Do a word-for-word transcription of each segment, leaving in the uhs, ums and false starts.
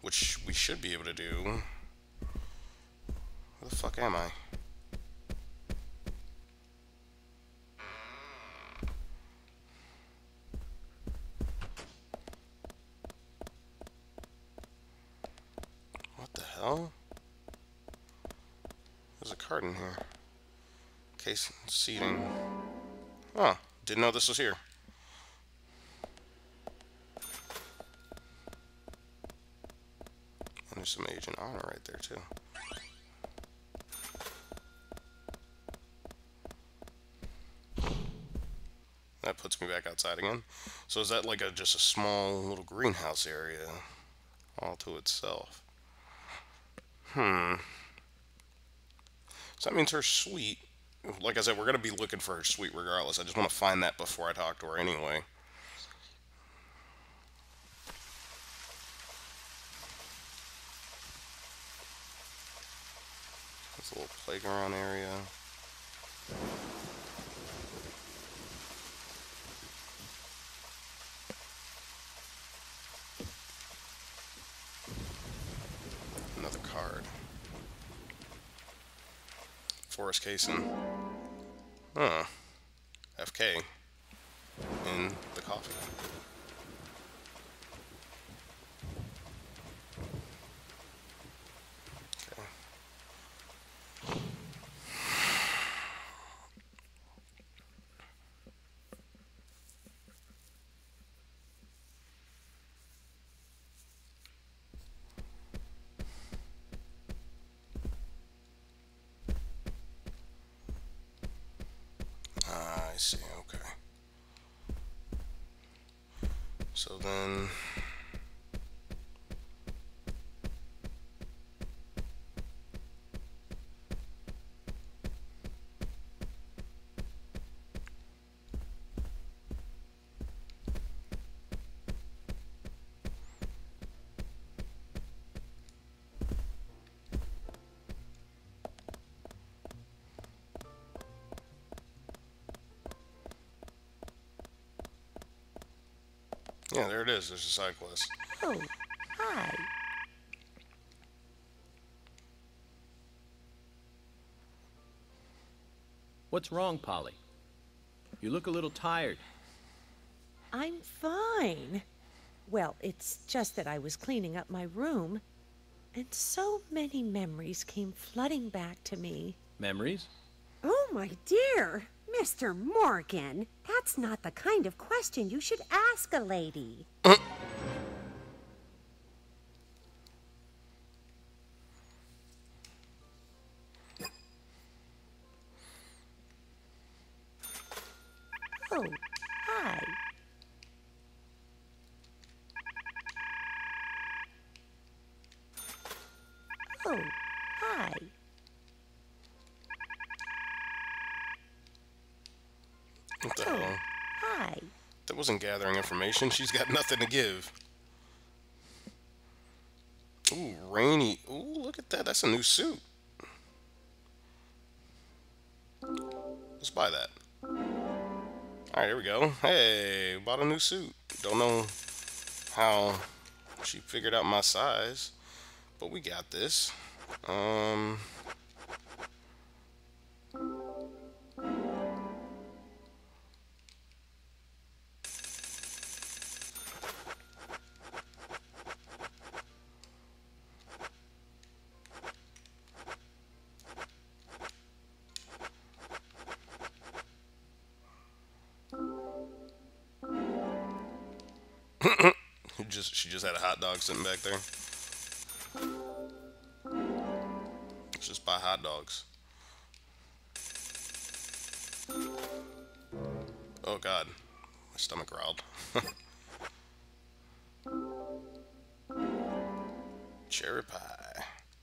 which we should be able to do. Where the fuck am I? What the hell? There's a card in here. Case seating. Oh, didn't know this was here. And there's some Agent Honor right there too. That puts me back outside again. So is that like a just a small little greenhouse area all to itself? Hmm. So that means her suite. Like I said, we're gonna be looking for her suite regardless. I just want to find that before I talk to her anyway. It's a little playground area. Another card. Forest Casing. Huh. F K. In the coffee. Okay. I see, okay. So then... Yeah, there it is. There's a side quest. Oh, hi. What's wrong, Polly? You look a little tired. I'm fine. Well, it's just that I was cleaning up my room, and so many memories came flooding back to me. Memories? Oh, my dear. Mister Morgan, that's not the kind of question you should ask a lady. Oh, hi. Oh, hi. What the Oh, hell? hi. That wasn't gathering information. She's got nothing to give. Ooh, rainy. Ooh, look at that. That's a new suit. Let's buy that. Alright, here we go. Hey, bought a new suit. Don't know how she figured out my size, but we got this. Um... just she just had a hot dog sitting back there. Let's just buy hot dogs. Oh god, my stomach growled. Cherry pie.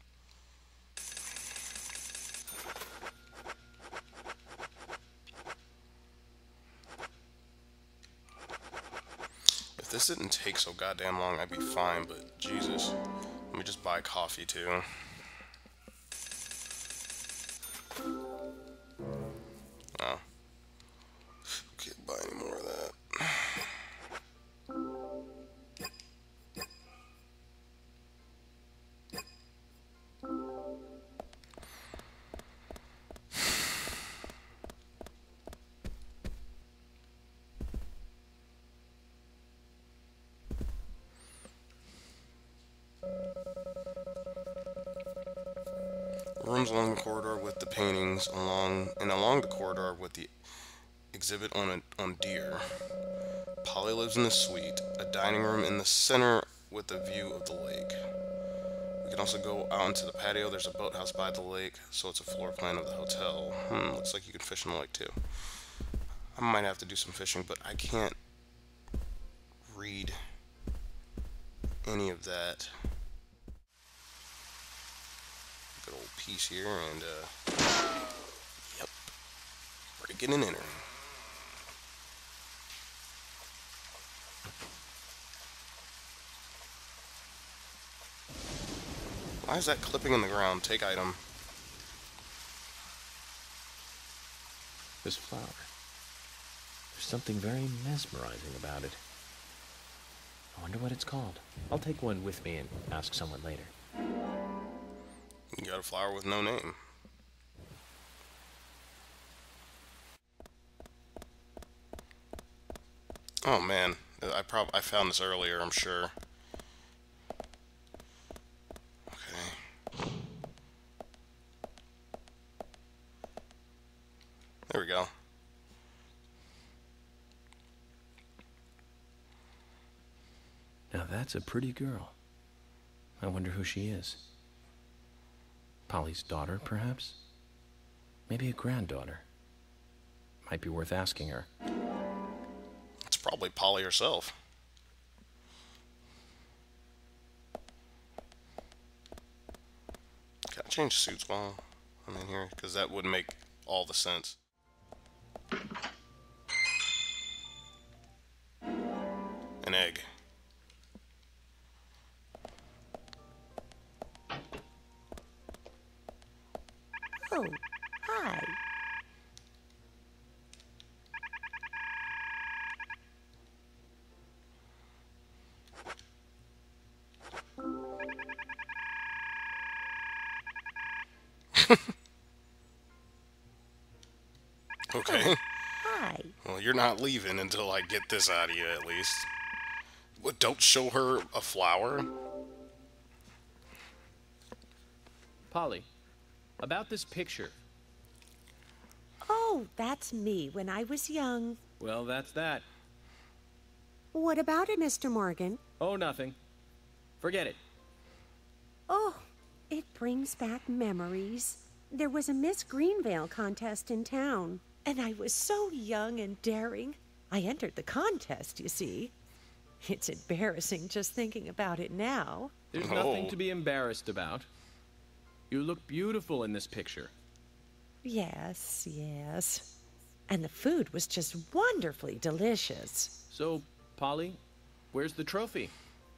If this didn't take so goddamn long, I'd be fine, but Jesus. Let me just buy coffee too. Oh. Can't buy any more of that. Rooms along the corridor with the paintings along and along the corridor with the exhibit on a, on deer. Polly lives in the suite, a dining room in the center with a view of the lake. We can also go out into the patio. There's a boathouse by the lake, so it's a floor plan of the hotel. Hmm, looks like you can fish in the lake too. I might have to do some fishing, but I can't read any of that. Good old piece here, and uh, yep, breaking and entering. Why is that clipping in the ground? Take item. This flower. There's something very mesmerizing about it. I wonder what it's called. I'll take one with me and ask someone later. You got a flower with no name. Oh man, I prob I found this earlier, I'm sure. Okay. There we go. Now that's a pretty girl. I wonder who she is. Polly's daughter, perhaps? Maybe a granddaughter. Might be worth asking her. It's probably Polly herself. Can I change suits while I'm in here? Because that would make all the sense. An egg. Oh, hi. Okay. Hi. Well, you're not leaving until I get this out of you, at least. What, don't show her a flower? Polly, about this picture. Oh, that's me when I was young. Well, that's that. What about it, Mister Morgan? Oh, nothing. Forget it. Oh, it brings back memories. There was a Miss Greenvale contest in town. And I was so young and daring. I entered the contest, you see. It's embarrassing just thinking about it now. There's Oh. nothing to be embarrassed about. You look beautiful in this picture. Yes, yes. And the food was just wonderfully delicious. So, Polly, where's the trophy?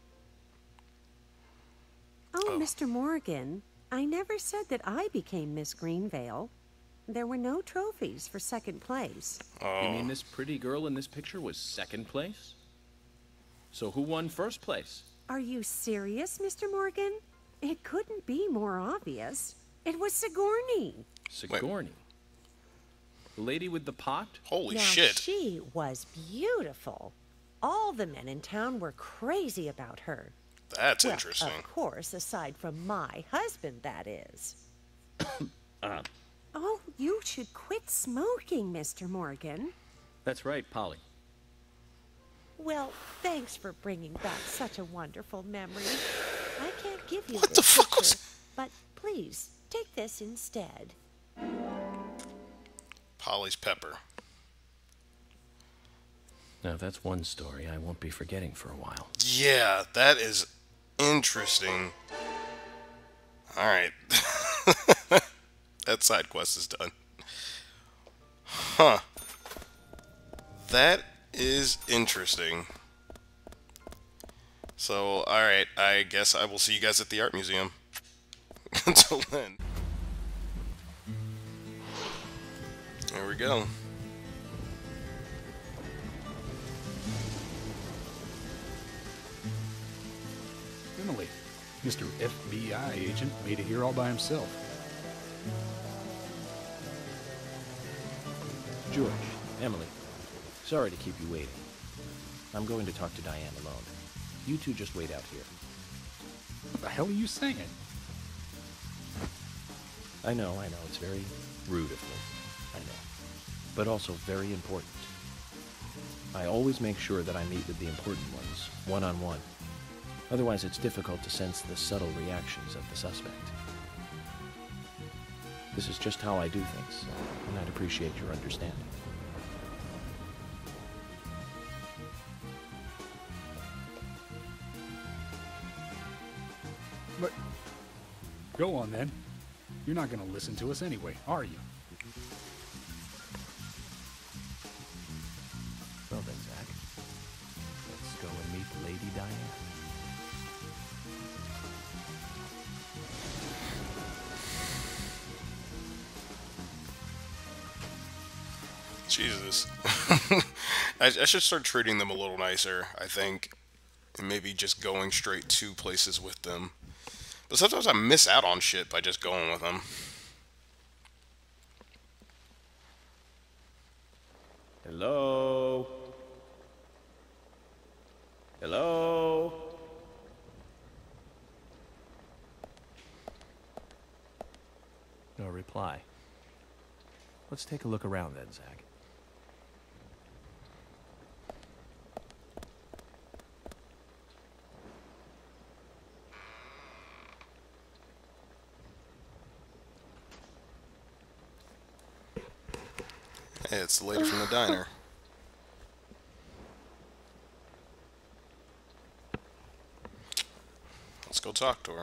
Oh, Oh. Mister Morgan, I never said that I became Miss Greenvale. There were no trophies for second place. Oh. You mean this pretty girl in this picture was second place? So who won first place? Are you serious, Mister Morgan? It couldn't be more obvious. It was Sigourney. Sigourney. The lady with the pot? Holy now, shit. she was beautiful. All the men in town were crazy about her. That's Well, interesting. of course, aside from my husband, that is. Uh, Oh, you should quit smoking, Mister Morgan. that's right, Polly. Well, thanks for bringing back such a wonderful memory. I can't give you What this the fuck picture, was- but please take this instead. Polly's pepper. Now that's one story I won't be forgetting for a while. Yeah, that is interesting. Alright. That side quest is done. Huh. That is interesting. So, alright, I guess I will see you guys at the art museum. Until then. There we go. Emily, Mister F B I agent, made it here all by himself. George, Emily, sorry to keep you waiting. I'm going to talk to Diane alone. You two just wait out here. What the hell are you saying? I know, I know, it's very rude of me. I know. But also very important. I always make sure that I meet with the important ones, one-on-one. Otherwise, it's difficult to sense the subtle reactions of the suspect. This is just how I do things, and I'd appreciate your understanding. But go on then. You're not gonna listen to us anyway, are you? Well then, Zach, let's go and meet Lady Diane. Jesus. I, I should start treating them a little nicer, I think. And maybe just going straight to places with them. But sometimes I miss out on shit by just going with them. Hello? Hello? No reply. Let's take a look around then, Zach. Hey, it's the lady from the diner. Let's go talk to her.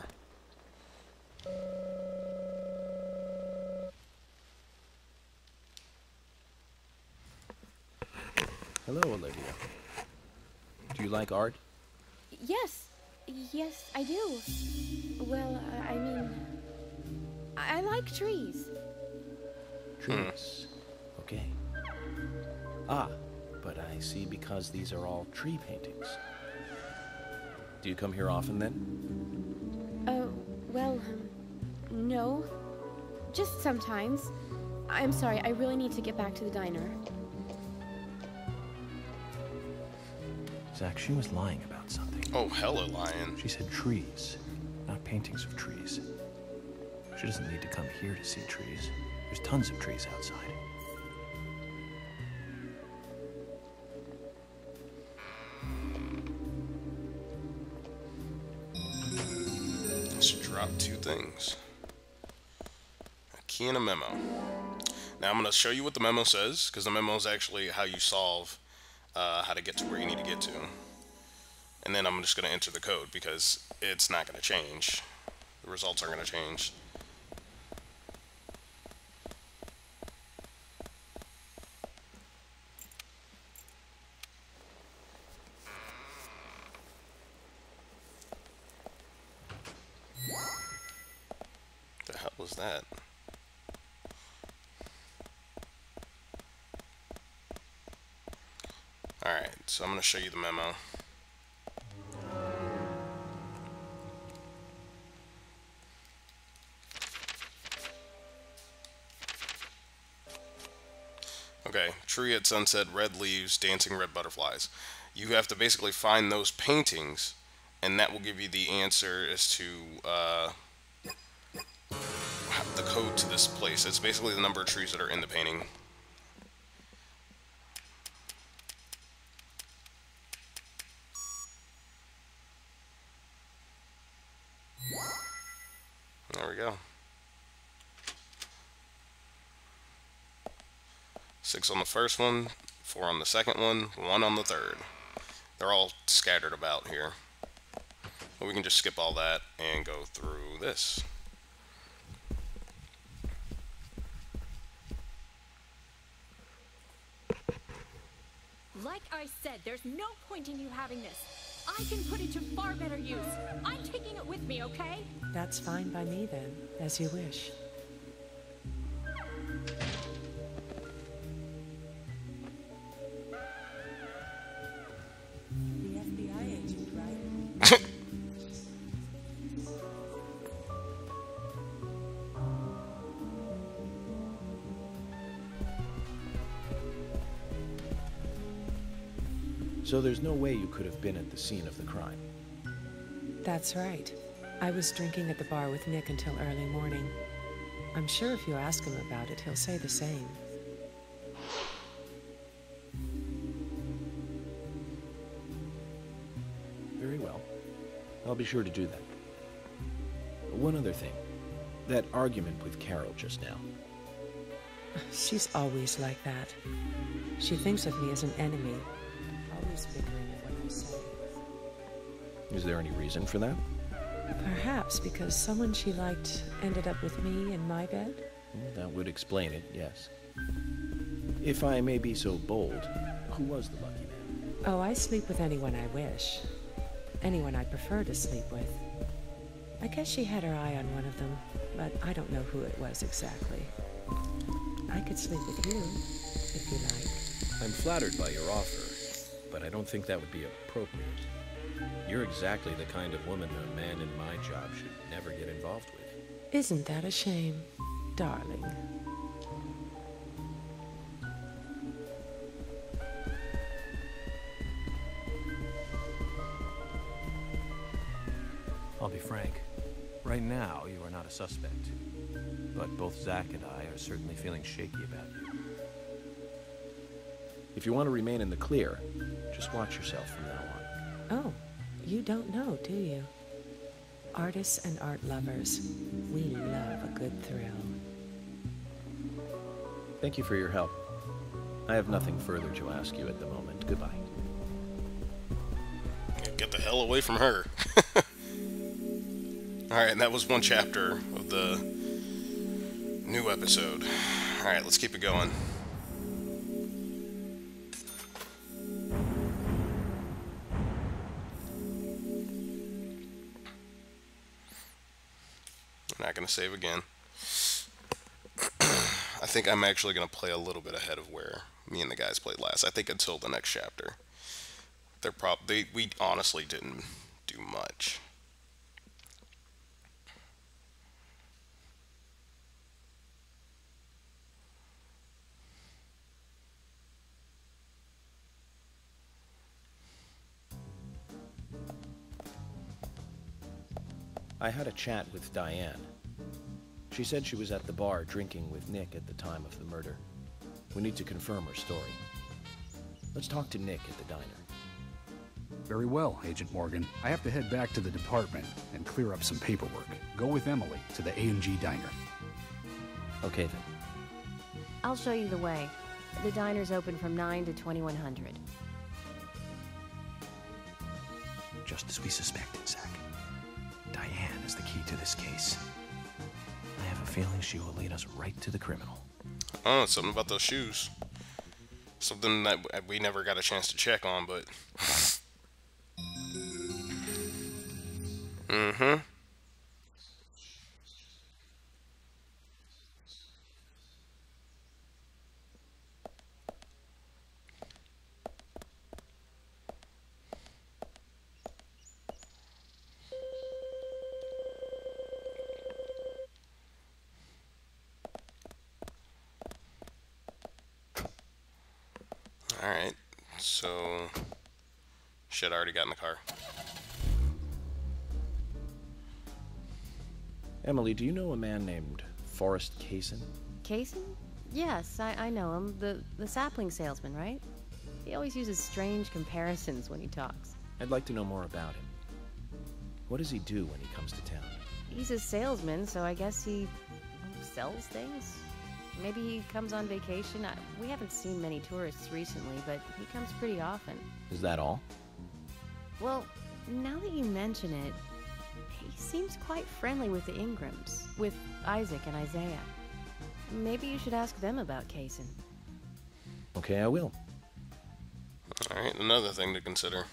Hello, Olivia. Do you like art? Yes, yes, I do. Well, uh, I mean, I, I like trees. Trees. Okay. Ah, but I see because these are all tree paintings. Do you come here often then? Oh, well, um, no. Just sometimes. I'm sorry, I really need to get back to the diner. Zach, she was lying about something. Oh, hella lying. She said trees, not paintings of trees. She doesn't need to come here to see trees. There's tons of trees outside. Let's drop two things. A key and a memo. Now I'm going to show you what the memo says, because the memo is actually how you solve uh, how to get to where you need to get to. And then I'm just going to enter the code, because it's not going to change. The results aren't going to change. The hell was that? Alright, so I'm going to show you the memo. Okay, tree at sunset, red leaves, dancing red butterflies. You have to basically find those paintings, and that will give you the answer as to uh, the code to this place. It's basically the number of trees that are in the painting. There we go. Six on the first one, four on the second one, one on the third. They're all scattered about here. But we can just skip all that and go through this. Like I said, there's no point in you having this. I can put it to far better use. I'm taking it with me, okay? That's fine by me then, as you wish. The F B I agent, right? So there's no way you could have been at the scene of the crime. That's right. I was drinking at the bar with Nick until early morning. I'm sure if you ask him about it, he'll say the same. Very well. I'll be sure to do that. One other thing. That argument with Carol just now. She's always like that. She thinks of me as an enemy, always bickering at what I say. Is there any reason for that? Perhaps because someone she liked ended up with me in my bed? Well, that would explain it, yes. If I may be so bold, who was the lucky man? Oh, I sleep with anyone I wish. Anyone I prefer to sleep with. I guess she had her eye on one of them, but I don't know who it was exactly. I could sleep with you, if you like. I'm flattered by your offer, but I don't think that would be appropriate. You're exactly the kind of woman a man in my job should never get involved with. Isn't that a shame, darling? I'll be frank. Right now, you are not a suspect. But both Zach and I are certainly feeling shaky about you. If you want to remain in the clear, just watch yourself from now on. Oh, you don't know, do you? Artists and art lovers, we love a good thrill. Thank you for your help. I have nothing further to ask you at the moment. Goodbye. Get the hell away from her. Alright, and that was one chapter of the new episode. Alright, let's keep it going. I'm not going to save again. I think I'm actually going to play a little bit ahead of where me and the guys played last. I think until the next chapter. They're prob- they, we honestly didn't do much. I had a chat with Diane. She said she was at the bar drinking with Nick at the time of the murder. We need to confirm her story. Let's talk to Nick at the diner. Very well, Agent Morgan. I have to head back to the department and clear up some paperwork. Go with Emily to the A and G diner. Okay then. I'll show you the way. The diner's open from nine to twenty-one hundred. Just as we suspected, Zach. Diane is the key to this case. I have a feeling she will lead us right to the criminal. Oh, something about those shoes. Something that we never got a chance to check on, but... mm-hmm. Alright, so... Shit, I already got in the car. Emily, do you know a man named Forrest Kaysen? Kaysen? Yes, I, I know him. The, the sapling salesman, right? He always uses strange comparisons when he talks. I'd like to know more about him. What does he do when he comes to town? He's a salesman, so I guess he sells things? Maybe he comes on vacation. I, we haven't seen many tourists recently, but he comes pretty often. Is that all? Well, now that you mention it, he seems quite friendly with the Ingrams, with Isaac and Isaiah. Maybe you should ask them about Kaysen. Okay, I will. Alright, another thing to consider.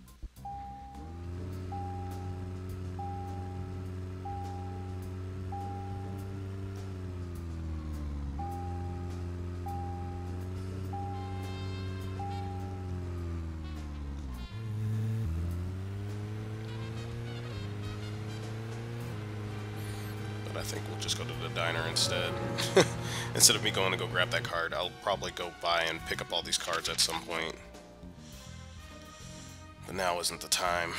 I think we'll just go to the diner instead. Instead of me going to go grab that card, I'll probably go by and pick up all these cards at some point. But now isn't the time.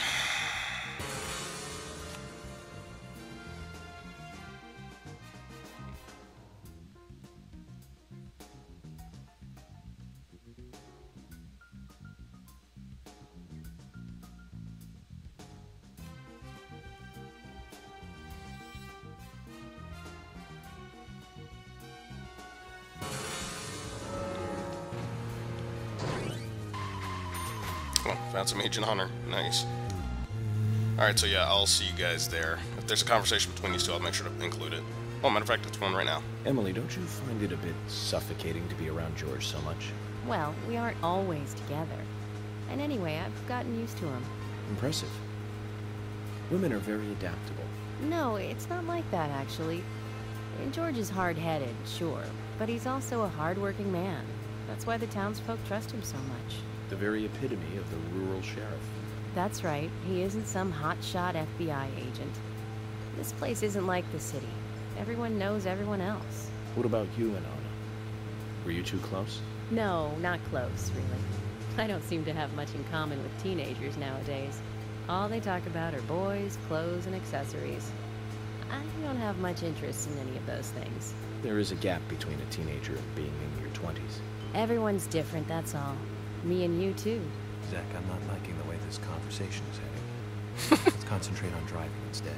Found some Agent Hunter. Nice. Alright, so yeah, I'll see you guys there. If there's a conversation between these two, I'll make sure to include it. Oh, matter of fact, it's one right now. Emily, don't you find it a bit suffocating to be around George so much? Well, we aren't always together. And anyway, I've gotten used to him. Impressive. Women are very adaptable. No, it's not like that, actually. George is hard-headed, sure, but he's also a hard-working man. That's why the townsfolk trust him so much. The very epitome of the rural sheriff. That's right. He isn't some hotshot F B I agent. This place isn't like the city. Everyone knows everyone else. What about you and Anna? Were you two close? No, not close, really. I don't seem to have much in common with teenagers nowadays. All they talk about are boys, clothes, and accessories. I don't have much interest in any of those things. There is a gap between a teenager and being in your twenties. Everyone's different, that's all. Me and you, too. Zach, I'm not liking the way this conversation is heading. Let's concentrate on driving instead.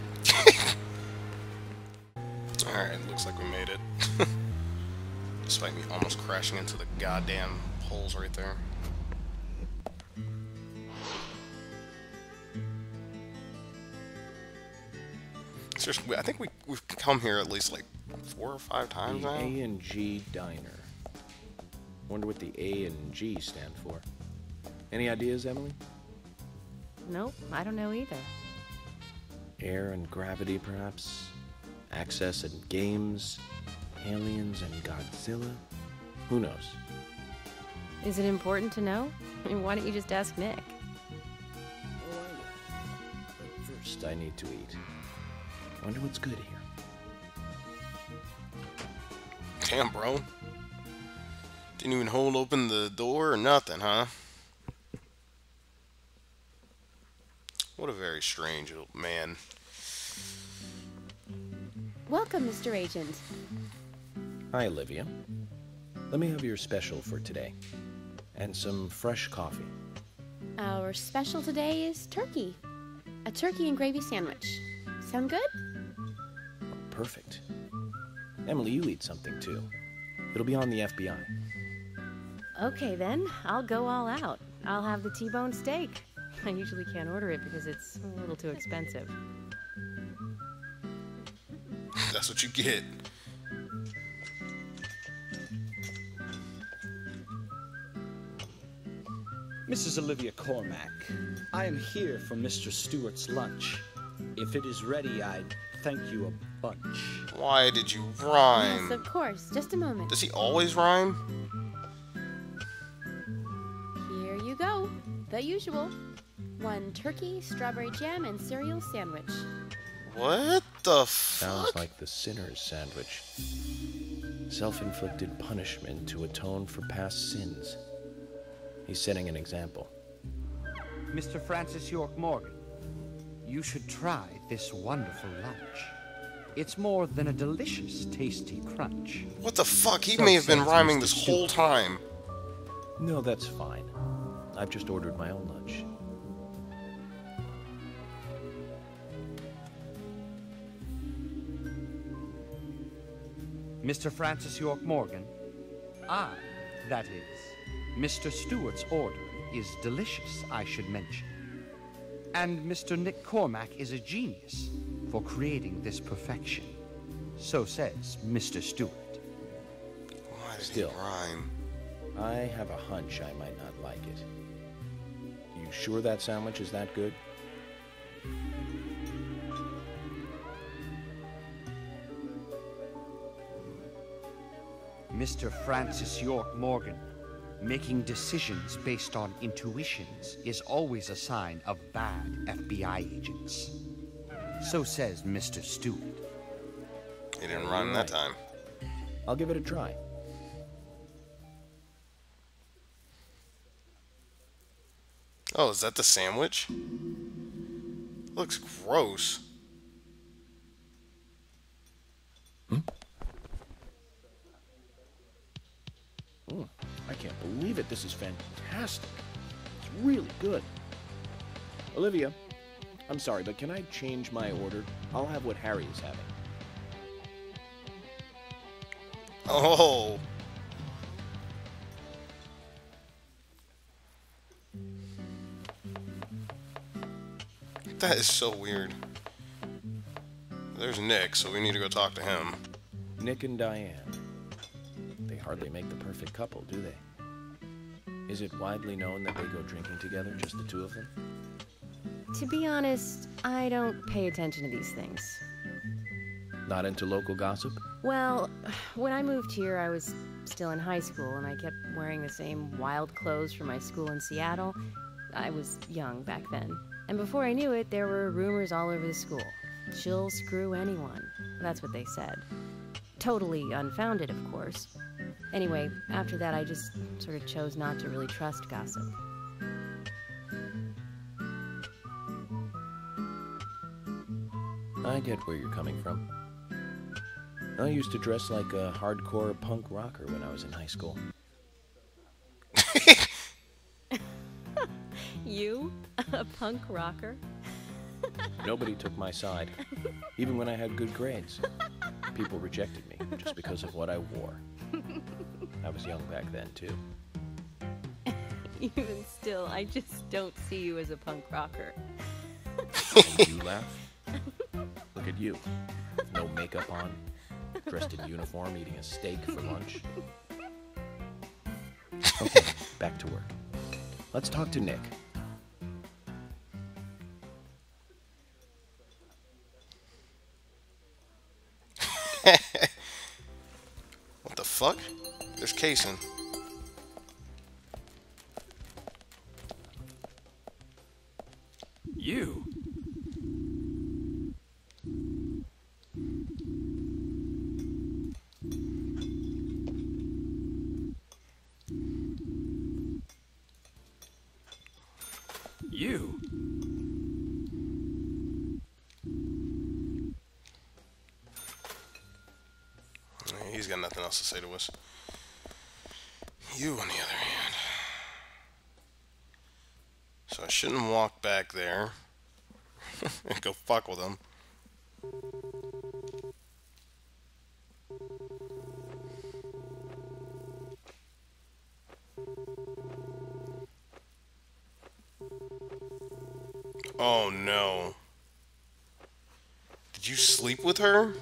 Alright, looks like we made it. Despite me almost crashing into the goddamn holes right there. Seriously, I think we, we've come here at least like four or five times the now. A and G Diner. Wonder what the A and G stand for. Any ideas, Emily? Nope, I don't know either. Air and gravity, perhaps? Access and games? Aliens and Godzilla? Who knows? Is it important to know? I mean, why don't you just ask Nick? Oh, I will. But first, I need to eat. Wonder what's good here. Damn, bro. Didn't even hold open the door or nothing, huh? What a very strange little man. Welcome, Mister Agent. Hi, Olivia. Let me have your special for today. And some fresh coffee. Our special today is turkey. A turkey and gravy sandwich. Sound good? Perfect. Emily, you eat something too. It'll be on the F B I. Okay then, I'll go all out. I'll have the T-bone steak. I usually can't order it because it's a little too expensive. That's what you get. Missus Olivia Cormack, I am here for Mister Stewart's lunch. If it is ready, I'd thank you a bunch. Why did you rhyme? Yes, of course. Just a moment. Does he always rhyme? Here you go. The usual. One turkey, strawberry jam, and cereal sandwich. What the fuck? Sounds like the sinner's sandwich. Self-inflicted punishment to atone for past sins. He's setting an example. Mister Francis York Morgan, you should try this wonderful lunch. It's more than a delicious, tasty crunch. What the fuck? He So may have been says rhyming Mister this whole Stewart. time. No, that's fine. I've just ordered my own lunch. Mister Francis York Morgan, I, that is, Mister Stewart's order is delicious, I should mention. And Mister Nick Cormack is a genius for creating this perfection. So says Mister Stewart. Why did Still. he rhyme? I have a hunch I might not like it. You sure that sandwich is that good? Mister Francis York Morgan, making decisions based on intuitions is always a sign of bad F B I agents. So says Mister Stewart. He didn't rhyme that time. I'll give it a try. Oh, is that the sandwich? Looks gross. Mm, I can't believe it. This is fantastic. It's really good. Olivia, I'm sorry, but can I change my order? I'll have what Harry is having. Oh. That is so weird. There's Nick, so we need to go talk to him. Nick and Diane. They hardly make the perfect couple, do they? Is it widely known that they go drinking together, just the two of them? To be honest, I don't pay attention to these things. Not into local gossip? Well, when I moved here, I was still in high school, and I kept wearing the same wild clothes from my school in Seattle. I was young back then. And before I knew it, there were rumors all over the school. She'll screw anyone. That's what they said. Totally unfounded, of course. Anyway, after that, I just sort of chose not to really trust gossip. I get where you're coming from. I used to dress like a hardcore punk rocker when I was in high school. You? A punk rocker? Nobody took my side, even when I had good grades. People rejected me just because of what I wore. I was young back then, too. Even still, I just don't see you as a punk rocker. And you laugh? Look at you. No makeup on, dressed in uniform, eating a steak for lunch. Okay, back to work. Let's talk to Nick. What the fuck? There's casing. You? You? He's got nothing else to say to us. You, on the other hand. So I shouldn't walk back there and go fuck with him. Oh no. Did you sleep with her?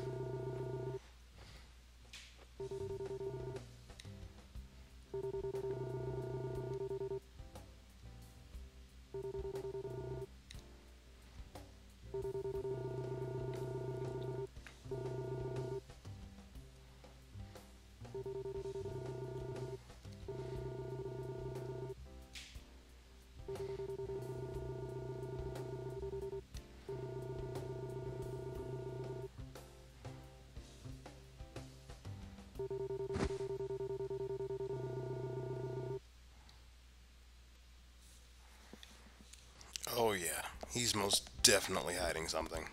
Oh yeah, he's most definitely hiding something.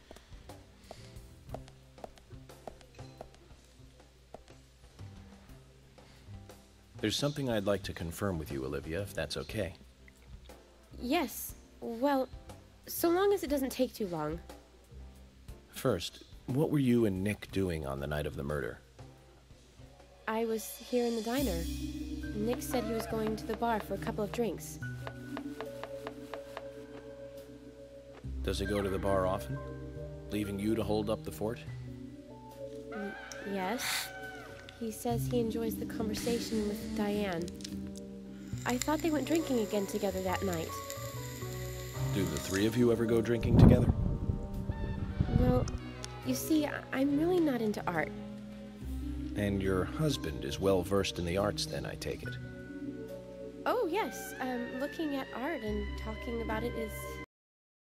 There's something I'd like to confirm with you, Olivia, if that's okay. Yes. Well, so long as it doesn't take too long. First, what were you and Nick doing on the night of the murder? I was here in the diner. Nick said he was going to the bar for a couple of drinks. Does he go to the bar often? Leaving you to hold up the fort? Mm, yes. He says he enjoys the conversation with Diane. I thought they went drinking again together that night. Do the three of you ever go drinking together? Well, you see, I- I'm really not into art. And your husband is well versed in the arts then, I take it? Oh, yes. Um, looking at art and talking about it is